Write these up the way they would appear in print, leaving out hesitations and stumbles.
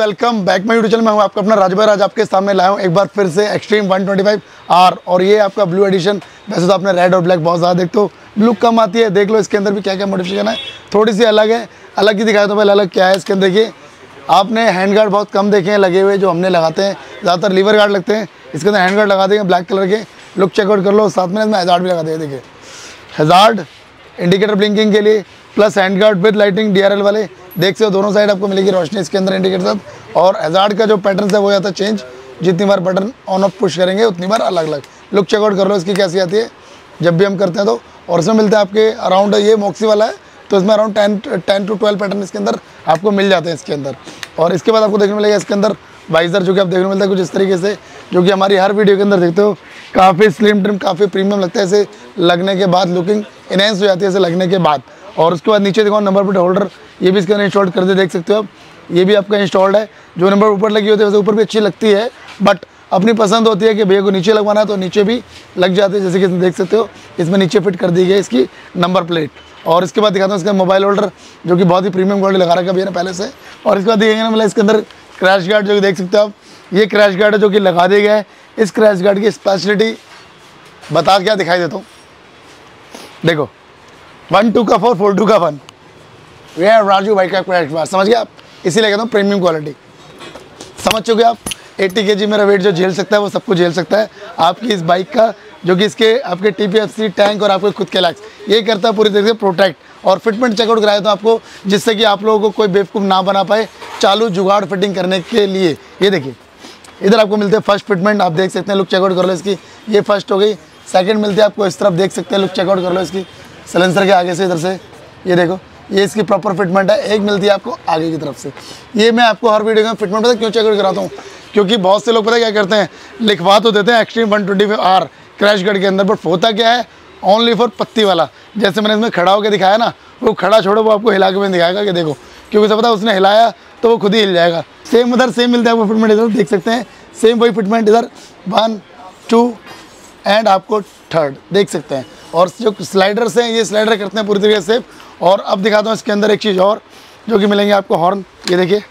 Welcome back my YouTube channel. मैं हूं आपका अपना राज भाई। आज आपके सामने लाया हूं एक बार फिर से एक्सट्रीम 125R और ये आपका ब्लू एडिशन। वैसे तो आपने रेड और ब्लैक बहुत ज़्यादा देखते हो, ब्लू कम आती है। देख लो इसके अंदर भी क्या क्या मॉडिफिकेशन है, थोड़ी सी अलग है। अलग ही दिखाया तो पहले अलग क्या है इसके अंदर। देखिए आपने हैंड गार्ड बहुत कम देखे हैं लगे हुए, जो हमने लगाते हैं ज़्यादातर लीवर गार्ड लगते हैं। इसके अंदर हैंड गार्ड लगा देंगे ब्लैक कलर के, लुक चेकआउट कर लो। साथ में इसमें हैज़ार्ड भी लगा देंगे। देखिए हैज़ार्ड इंडिकेटर ब्लिंकिंग के लिए, plus hand guard with lighting DRL वाले। देख सकते हो दोनों साइड आपको मिलेगी रोशनी इसके अंदर इंडिकेटर साथ। और हैज़ार्ड का जो पैटर्न है वो जाता है चेंज, जितनी बार बटन ऑन ऑफ पुश करेंगे उतनी बार अलग अलग। लुक चेकआउट कर लो इसकी कैसी आती है जब भी हम करते हैं तो। और इसमें मिलता है आपके अराउंड, ये मॉक्सी वाला है तो इसमें अराउंड 10 to 12 पैटर्न इसके अंदर आपको मिल जाते हैं इसके अंदर। और इसके बाद आपको देखने मिलेगा इसके अंदर वाइज़र, जो कि आप देखने मिलता है कुछ इस तरीके से, जो कि हमारी हर वीडियो के अंदर देखते हो। काफ़ी स्लिम ट्रिम, काफ़ी प्रीमियम लगता है इसे लगने के बाद। लुकिंग इनहेंस हो जाती है इसे लगने के बाद। और उसके बाद नीचे देखो नंबर प्लेट होल्डर, ये भी इसके अंदर इंस्टॉल कर दे, देख सकते हो आप। ये भी आपका इंस्टॉल्ड है। जो नंबर ऊपर लगी होती है वैसे ऊपर भी अच्छी लगती है, बट अपनी पसंद होती है कि भैया को नीचे लगवाना है तो नीचे भी लग जाती है। जैसे कि देख सकते हो इसमें नीचे फिट कर दी गई इसकी नंबर प्लेट। और इसके बाद दिखाता हूँ इसका मोबाइल होल्डर, जो कि बहुत ही प्रीमियम क्वालिटी लगा रखा है भैया ने पहले से। और इसके बाद दिखेंगे ना मतलब इसके अंदर क्रैश गार्ड, जो कि देख सकते हो आप। ये क्रैश गार्ड है जो कि लगा दिया गया है। इस क्रैश गार्ड की स्पेशलिटी बता क्या दिखाई देता हूँ। देखो 1-2 का 4, 4-2 का 1। ये राजू भाई का क्रैश गार्ड, समझ गए आप। इसीलिए कहता हूँ प्रीमियम क्वालिटी। समझ चुके आप। 80 kg मेरा वेट जो झेल सकता है वो सबको झेल सकता है आपकी इस बाइक का, जो कि इसके आपके TPFC टैंक और आपके खुद के लैक्स ये करता है पूरी तरीके से प्रोटेक्ट। और फिटमेंट चेकआउट कराया तो आपको, जिससे कि आप लोगों को कोई बेवकूफ़ ना बना पाए चालू जुगाड़ फिटिंग करने के लिए। ये देखिए इधर आपको मिलते हैं फर्स्ट फिटमेंट, आप देख सकते हैं। लुक चेकआउट कर लो इसकी, ये फर्स्ट हो गई। सेकंड मिलती है आपको इस तरफ, देख सकते हैं। लुक चेकआउट कर लो इसकी सलेंसर के आगे से, इधर से ये देखो, ये इसकी प्रॉपर फिटमेंट है। एक मिलती है आपको आगे की तरफ से। ये मैं आपको हर वीडियो में फिटमेंट पता क्यों चेकआउट कराता हूँ, क्योंकि बहुत से लोग पता क्या करते हैं, लिखवा तो देते हैं एक्सट्रीम 125R क्रैश गार्ड के अंदर, बट होता क्या है ओनली फॉर पत्ती वाला। जैसे मैंने इसमें खड़ा होकर दिखाया ना, वो खड़ा छोड़ो, वो आपको हिला के मैंने दिखाएगा कि देखो, क्योंकि उसे पता है उसने हिलाया तो वो खुद ही हिल जाएगा। सेम उधर सेम मिलता है आपको फिटमेंट, इधर देख सकते हैं सेम वही फिटमेंट। इधर 1, 2 एंड आपको थर्ड देख सकते हैं। और जो स्लाइडर्स हैं ये स्लाइडर करते हैं पूरी तरीके से। और अब दिखाता हूँ इसके अंदर एक चीज़ और, जो कि मिलेंगे आपको हॉर्न। ये देखिए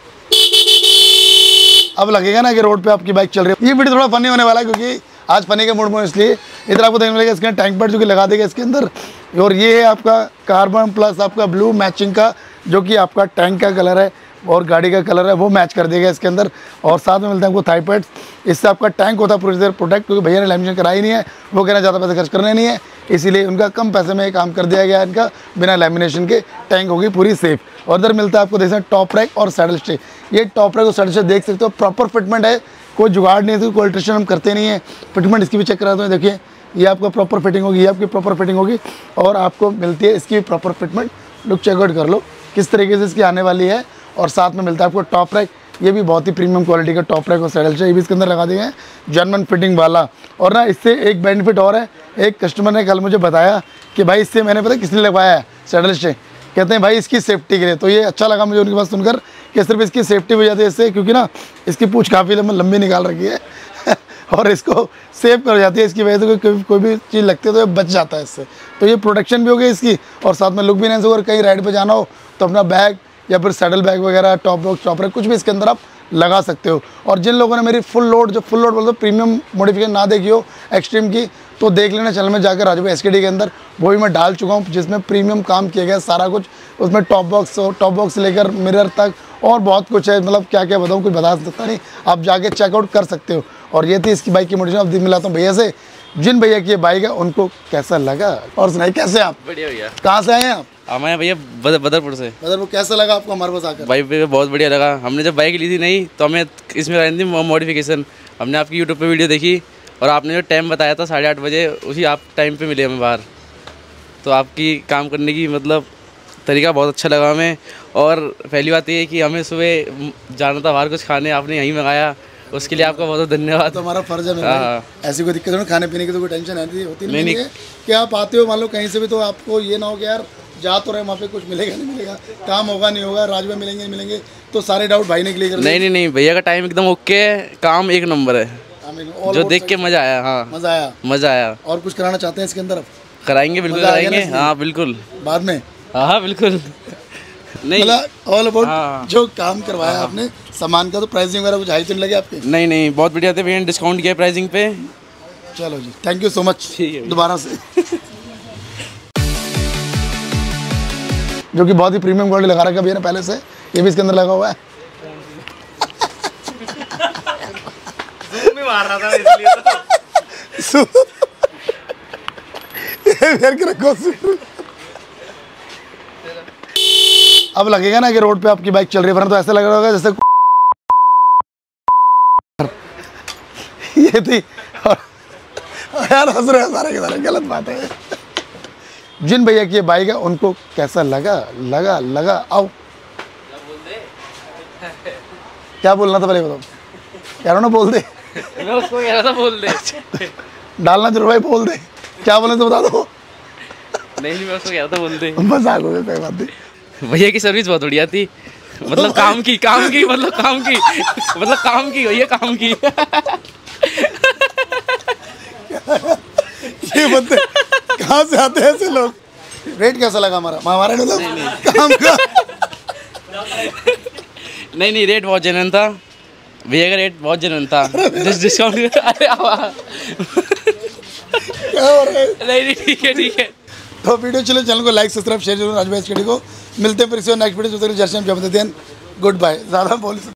अब लगेगा ना कि रोड पे आपकी बाइक चल रही है। ये वीडियो थोड़ा फनी होने वाला है क्योंकि आज फनी के मूड में, इसलिए इधर आपको देखने मिलेगा इसके टैंक पैड जो कि लगा देगा इसके अंदर। और ये है आपका कार्बन प्लस आपका ब्लू मैचिंग का, जो कि आपका टैंक का कलर है और गाड़ी का कलर है वो मैच कर देगा इसके अंदर। और साथ में मिलता है आपको थाई पैड्स, इससे आपका टैंक होता है पूरी तरह प्रोटेक्ट, क्योंकि भैया ने लैमिनेशन कराई नहीं है, वो कहना ज़्यादा पैसे खर्च करने नहीं है, इसीलिए उनका कम पैसे में काम कर दिया गया इनका। बिना लैमिनेशन के टैंक होगी पूरी सेफ। और इधर मिलता है आपको देख सकते हैं टॉप रैक और सैडल स्टे। ये टॉप रैक और सैडल स्टे देख सकते हो, प्रॉपर फिटमेंट है, कोई जुगाड़ नहीं है, कोई अल्ट्रेशन हम करते नहीं है। फिटमेंट इसकी भी चेक कराते हैं, देखिए ये आपका प्रॉपर फिटिंग होगी, ये आपकी प्रॉपर फिटिंग होगी और आपको मिलती है इसकी प्रॉपर फिटमेंट। लुक चेकआउट कर लो किस तरीके से इसकी आने वाली है। और साथ में मिलता है आपको टॉप रैक, ये भी बहुत ही प्रीमियम क्वालिटी का टॉप रैक और सैडल स्टे, ये भी इसके अंदर लगा दिए हैं जर्मन फिटिंग वाला। और ना इससे एक बेनिफिट और है, एक कस्टमर ने कल मुझे बताया कि भाई इससे मैंने पता किस लिए लगवाया है सैडल स्टे, कहते हैं भाई इसकी सेफ्टी के लिए। तो ये अच्छा लगा मुझे उनकी बात सुनकर कि सिर्फ इसकी सेफ्टी हो जाती है इससे, क्योंकि ना इसकी पूँछ काफ़ी लंबी निकाल रखी है और इसको सेफ कर जाती है, इसकी वजह से कोई भी चीज़ लगती है तो ये बच जाता है इससे। तो ये प्रोटेक्शन भी हो गई इसकी, और साथ में लुक भी नहीं। अगर कहीं राइड पे जाना हो तो अपना बैग या फिर सैडल बैग वगैरह, टॉप बॉक्स, टॉप रैक, कुछ भी इसके अंदर आप लगा सकते हो। और जिन लोगों ने मेरी फुल लोड बोलते प्रीमियम मॉडिफिकेशन ना देखी हो एक्सट्रीम की, तो देख लेना चैनल में जाकर राजू भाई SKD के अंदर, वो भी मैं डाल चुका हूँ, जिसमें प्रीमियम काम किया गया सारा कुछ। उसमें टॉप बॉक्स से लेकर मिरर तक और बहुत कुछ है, मतलब क्या क्या बताऊँ, कुछ बता सकता नहीं, आप जाके चेकआउट कर सकते हो। और ये थी इसकी बाइक की मॉडिफिकेशन। अब मिलाता हूँ भैया से, जिन भैया की ये बाइक है उनको कैसा लगा। और सुनाई कैसे आप? बढ़िया भैया। कहाँ से आए हैं आप? हमारे भैया बदरपुर से। बदरपुर। कैसा लगा आपको हमारे पास आकर? बाइक पे बहुत बढ़िया लगा। हमने जब बाइक ली थी नहीं तो हमें इसमें रहनी थी मॉडिफिकेशन। हमने आपकी यूट्यूब पे वीडियो देखी और आपने जो टाइम बताया था 8:30 बजे, उसी आप टाइम पे मिले हमें बाहर। तो आपकी काम करने की मतलब तरीका बहुत अच्छा लगा हमें। और पहली बात ये है कि हमें सुबह जाना था बाहर कुछ खाने, आपने यहीं मंगाया, उसके लिए आपका बहुत बहुत धन्यवाद। तो हमारा फर्ज है, ऐसी कोई दिक्कत नहीं, खाने पीने की तो कोई टेंशन होती नहीं है कि आप आते हो मान लो कहीं से भी, तो आपको ये ना हो कि यार जा तो रहे वहाँ पे कुछ मिलेगा नहीं मिलेगा, काम होगा नहीं होगा, राज में मिलेंगे नहीं मिलेंगे, तो सारे डाउट भाई ने क्लियर कर दिए। नहीं भैया का टाइम एकदम ओके है, काम एक नंबर है, जो देख के मजा आया। हाँ मजा आया। और कुछ कराना चाहते हैं इसके अंदर? कराएंगे, बिल्कुल कराएंगे। हाँ बिल्कुल, बाद में। हाँ बिल्कुल। नहीं ऑल अबाउट जो काम करवाया आपने सामान का तो प्राइसिंग वगैरह कुछ हाई तो नहीं लगे आपके? नहीं नहीं, बहुत बढ़िया थे भैया, डिस्काउंट किया प्राइसिंग पे। चलो जी, थैंक यू सो मच। ठीक है दोबारा से जो कि बहुत ही प्रीमियम क्वालिटी लगा रखा भैया ने पहले से, ये भी इसके अंदर लगा हुआ है। मार रहा था इसलिए तो। अब लगेगा ना कि रोड पे आपकी बाइक चल रही है, वरना तो ऐसा लग रहा होगा जैसे ये थी। और यार हंस रहे हैं सारे के सारे, गलत बात है। जिन भैया की ये बाइक है उनको कैसा लगा आओ क्या बोलना था पहले बताओ। कह रहा ना बोल दे, मैं उसको कह रहा था बोल दे। डालना जरूर भाई, बोल दे क्या बोले तो बता दो। नहीं मैं उसको कह रहा था बोल दे। मजाक हो गया, कोई बात नहीं। भैया की सर्विस बहुत बढ़िया थी, मतलब काम की मतलब काम की भैया, काम की। ये बंदे कहाँ से आते हैं ऐसे लोग। रेट कैसा लगा हमारा मतलब काम का? नहीं रेट बहुत जेन्युइन था भैया का, रेट बहुत जेन्युइन था। डिस्काउंट अरे क्या हो रहा है? नहीं ठीक है। तो वीडियो चलो, चैनल को लाइक सब्सक्राइब शेयर जरूर। राजभाई स्टडी को मिलते हैं फिर से नेक्स्ट वीडियो। जय श्री राम, जय हिंद, गुड बाय। ज़्यादा बोल